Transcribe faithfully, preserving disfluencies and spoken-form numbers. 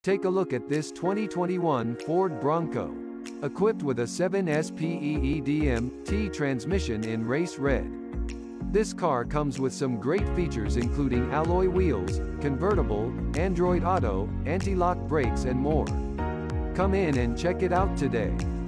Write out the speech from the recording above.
Take a look at this twenty twenty-one Ford Bronco. Equipped with a seven speed T transmission in race red. This car comes with some great features including alloy wheels, convertible, Android Auto, anti-lock brakes and more. Come in and check it out today.